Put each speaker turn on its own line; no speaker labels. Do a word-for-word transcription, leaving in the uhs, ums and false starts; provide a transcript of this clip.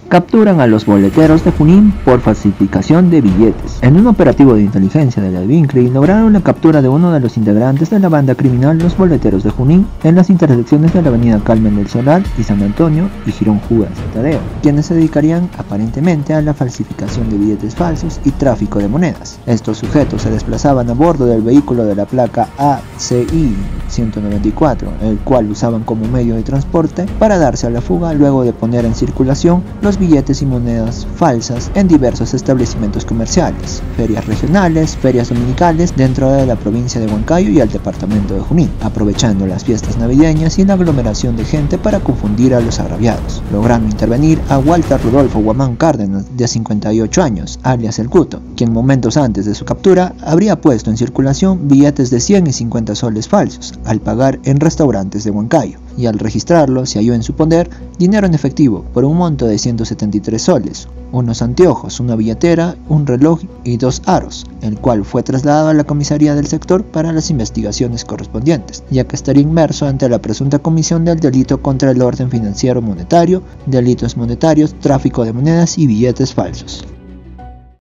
capturan a los boleteros de Junín por falsificación de billetes. En un operativo de inteligencia de la Vincri lograron la captura de uno de los integrantes de la banda criminal Los Boleteros de Junín en las intersecciones de la avenida Carmen del Solar y San Antonio y Girón Judas Tadeo, quienes se dedicarían aparentemente a la falsificación de billetes falsos y tráfico de monedas. Estos sujetos se desplazaban a bordo del vehículo de la placa A C I ciento noventa y cuatro, el cual usaban como medio de transporte para darse a la fuga luego de poner en circulación los billetes y monedas falsas en diversos establecimientos comerciales, ferias regionales, ferias dominicales dentro de la provincia de Huancayo y el departamento de Junín, aprovechando las fiestas navideñas y la aglomeración de gente para confundir a los agraviados, logrando intervenir a Walter Rodolfo Guamán Cárdenas, de cincuenta y ocho años, alias El Cuto, quien momentos antes de su captura habría puesto en circulación billetes de cien y cincuenta soles falsos al pagar en restaurantes de Huancayo, y al registrarlo se halló en su poder dinero en efectivo por un monto de ciento setenta y tres soles, unos anteojos, una billetera, un reloj y dos aros, el cual fue trasladado a la comisaría del sector para las investigaciones correspondientes, ya que estaría inmerso ante la presunta comisión del delito contra el orden financiero monetario, delitos monetarios, tráfico de monedas y billetes falsos.